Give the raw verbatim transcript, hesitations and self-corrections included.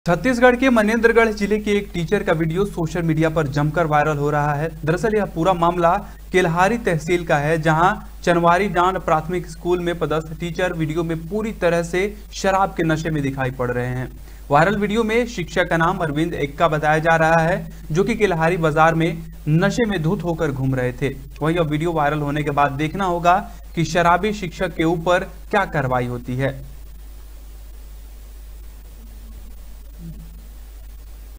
छत्तीसगढ़ के मनेन्द्रगढ़ जिले के एक टीचर का वीडियो सोशल मीडिया पर जमकर वायरल हो रहा है। दरअसल यह पूरा मामला केल्हारी तहसील का है, जहां चनवारी डांड प्राथमिक स्कूल में पदस्थ टीचर वीडियो में पूरी तरह से शराब के नशे में दिखाई पड़ रहे हैं। वायरल वीडियो में शिक्षक का नाम अरविंद एक्का बताया जा रहा है, जो कि केल्हारी बाजार में नशे में धुत होकर घूम रहे थे। वहीं अब वीडियो वायरल होने के बाद देखना होगा कि शराबी शिक्षक के ऊपर क्या कार्रवाई होती है।